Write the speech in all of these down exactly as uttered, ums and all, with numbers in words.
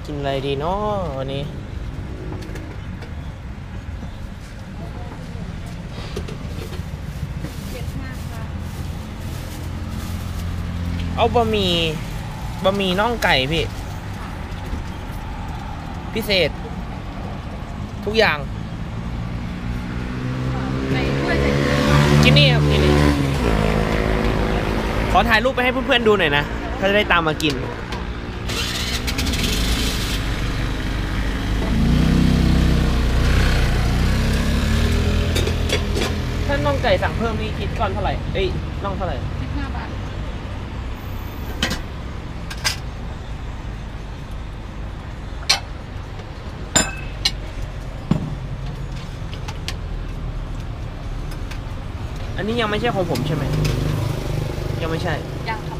กินอะไรดีเนาะวันนี้เอาบะหมี่บะหมี่น่องไก่พี่พิเศษทุกอย่างกินนี่ครับกินนี่ขอถ่ายรูปไปให้เพื่อนๆดูหน่อยนะเขาจะได้ตามมากินถ้าน่องไก่สั่งเพิ่มนี่คิดก้อนเท่าไหร่เอ้ยน่องเท่าไหร่สิบห้าบาทอันนี้ยังไม่ใช่ของผมใช่ไหมยังไม่ใช่ยังครับ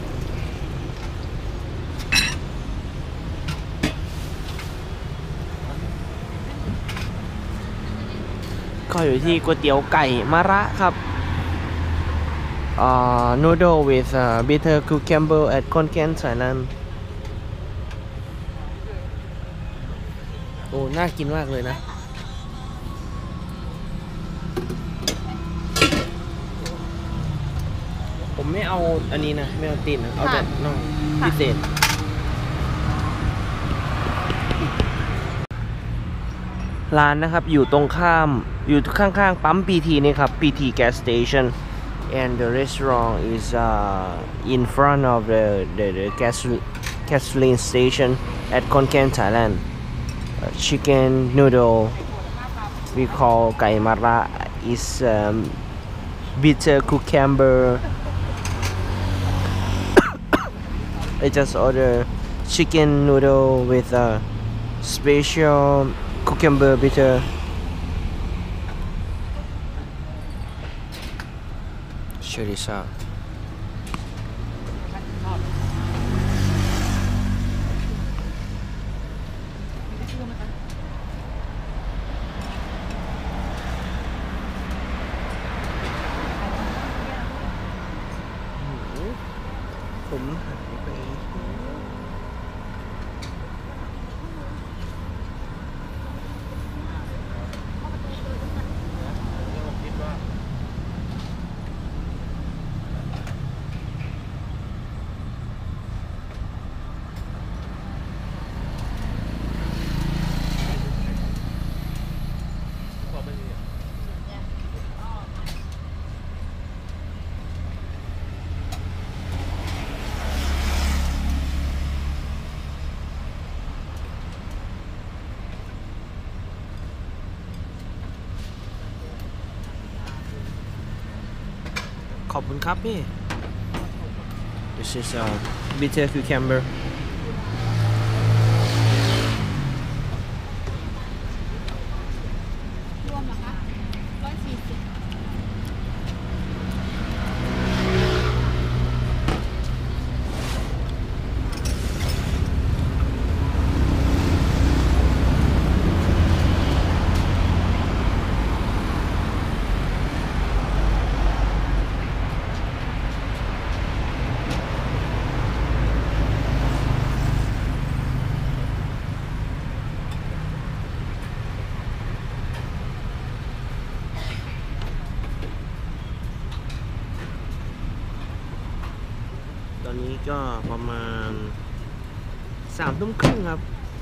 ก็อยู่ที่ก๋วยเตี๋ยวไก่มะระครับอ่า noodle with uh, bitter cucumber at Khon Thailand โอ้น่ากินมากเลยนะผมไม่เอาอันนี้นะไม่เอาตีนนะเอาแต่น่องพิเศษร้านนะครับอยู่ตรงข้ามอยู่ข้างๆปั๊ม พี ที นี่ครับ พี ที gas station and the restaurant is uh, in front of the the, the gas gasoline station at Khon Kaen Thailand uh, chicken noodle we call ไก่มะระ is um, bitter cucumber I just order chicken noodle with a special cucumber bitter check this outผมหายไปขอบคุณครับพี่ This is a bitter cucumberรวมเหรอคะร้อยสี่สิบตอนนี้ก็ประมาณสามทุ่มครึ่งครับ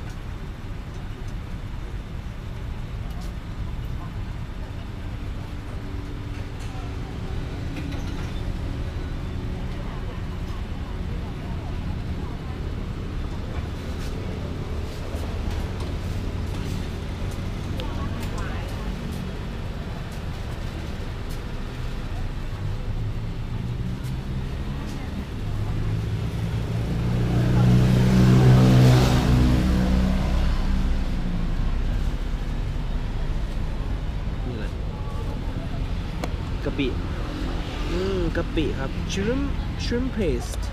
กะปิอืมกะปิครับ shrimp shrimp paste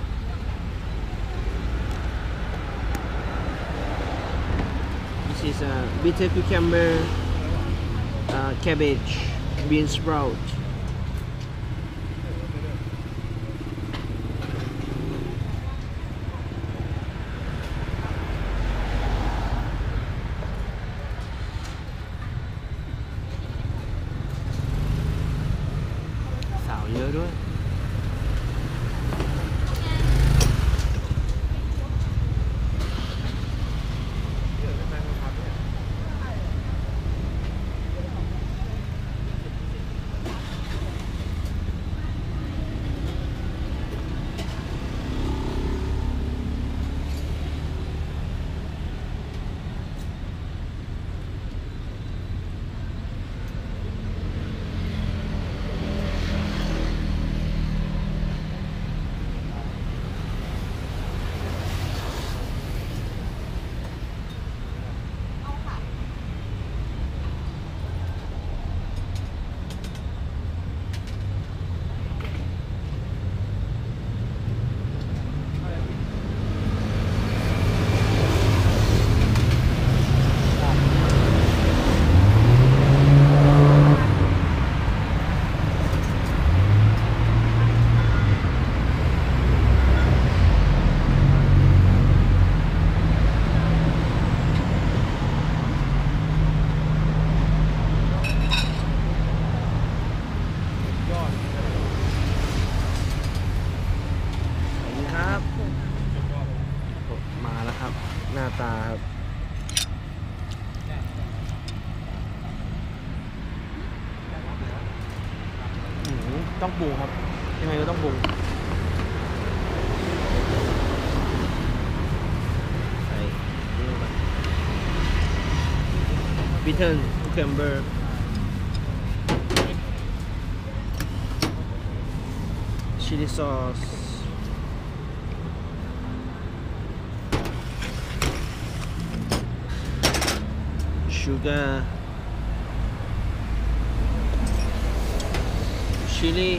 this is a bitter cucumber uh, cabbage bean sprout ตาครับต้องปรุงครับยังไงก็ต้องปรุงใส่นี่ลงไปบิทเทิลคูคัมเบอร์ชิลลี่ซอสชูการ์ชิลลี่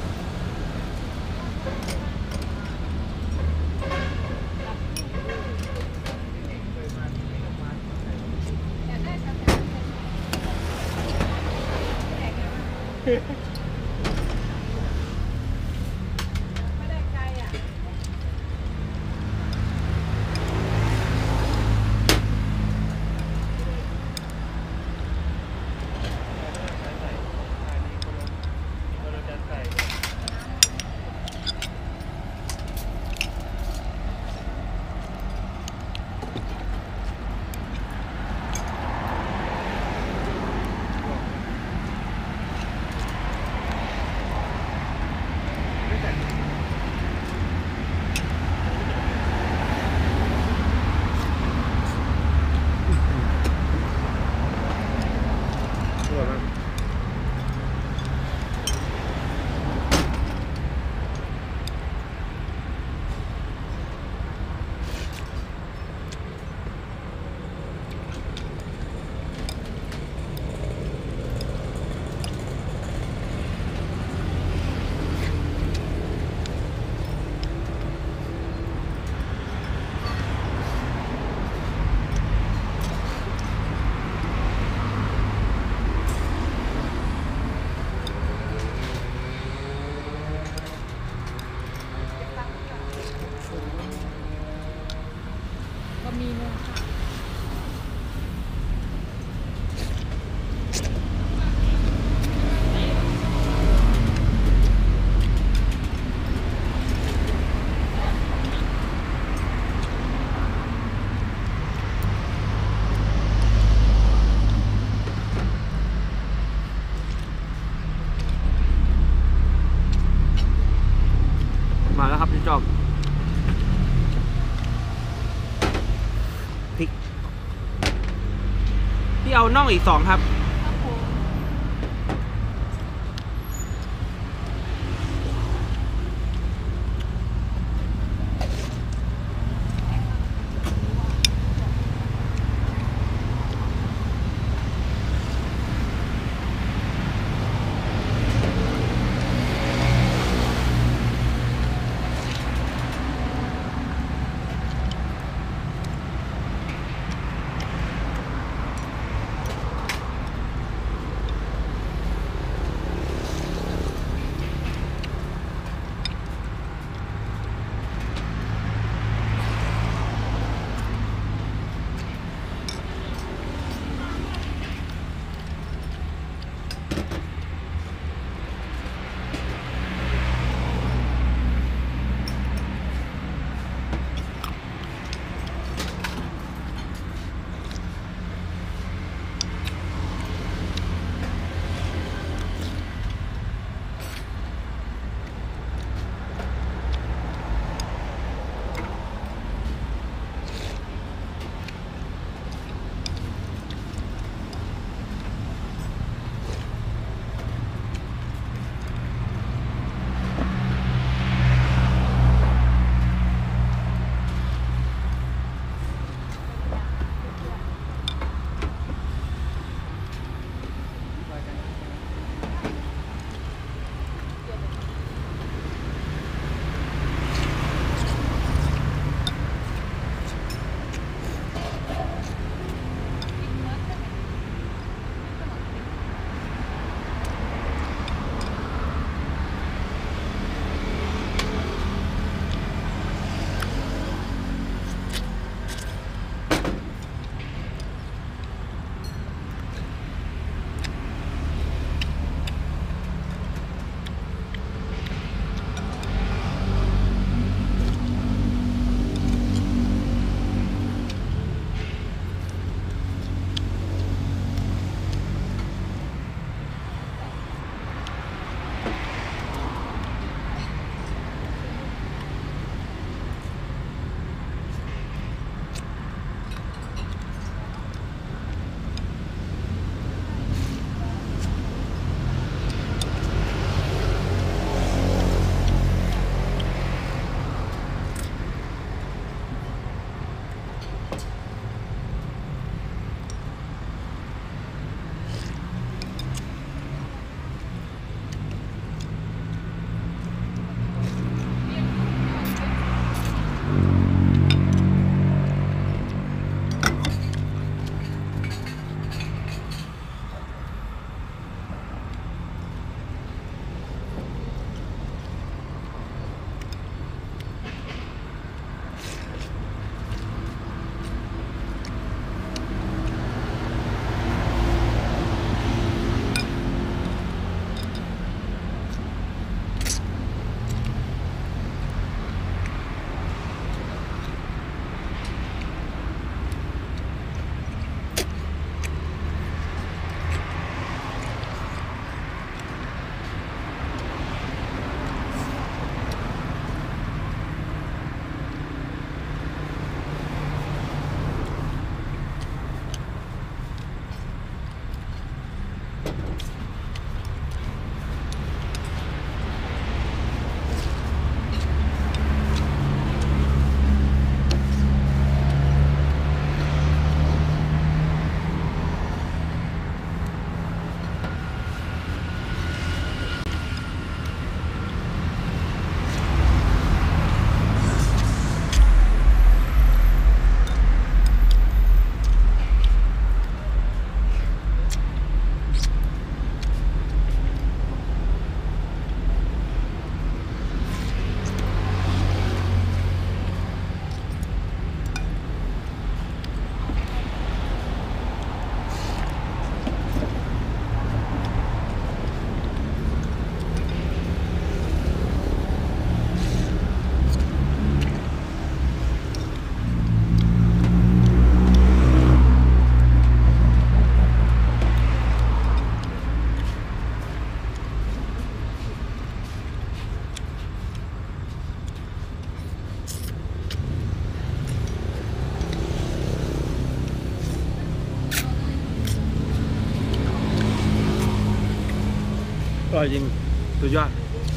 บะหมี่เนื้อค่ะมาแล้วครับพี่จอบพริกพี่เอาน่องอีกสองครับอยจริงสุดยอด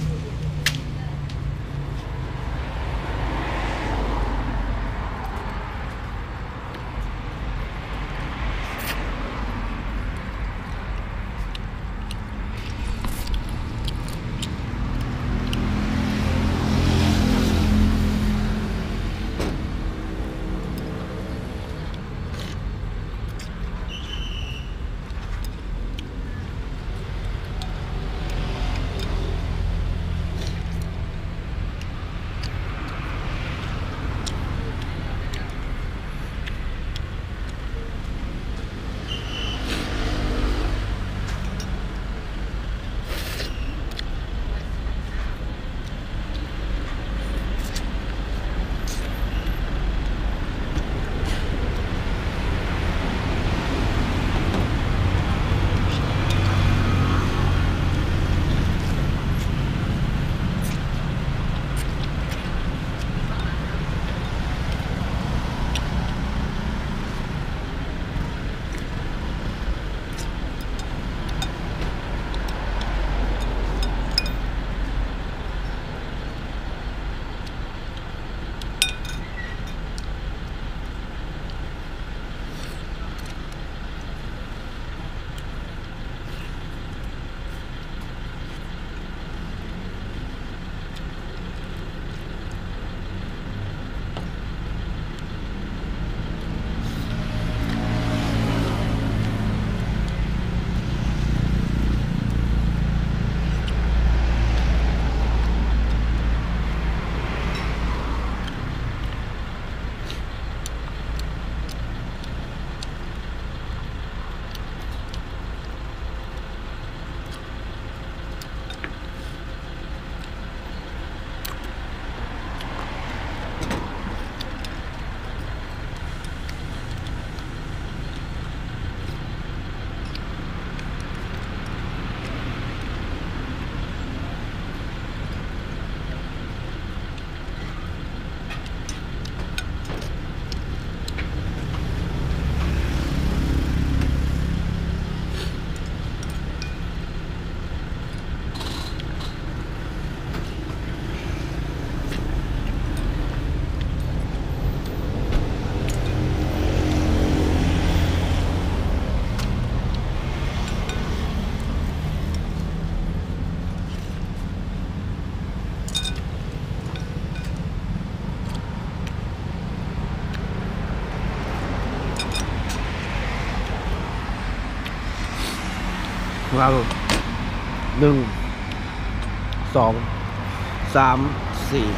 ครับหนึ่งสองสามสี่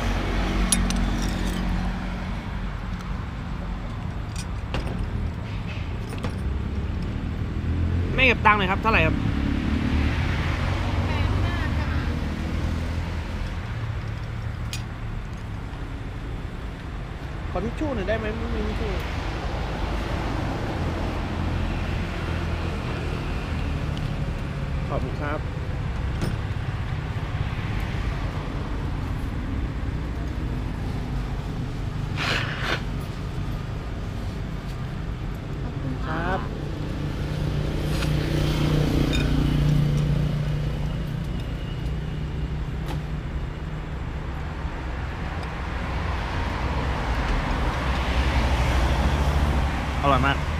ไม่เก็บตังค์เลยครับเท่าไหร่ครับขอทิชชู่หน่อยได้ไหมไม่มีทิชชู่ขอบคุณครับครับ อร่อยมาก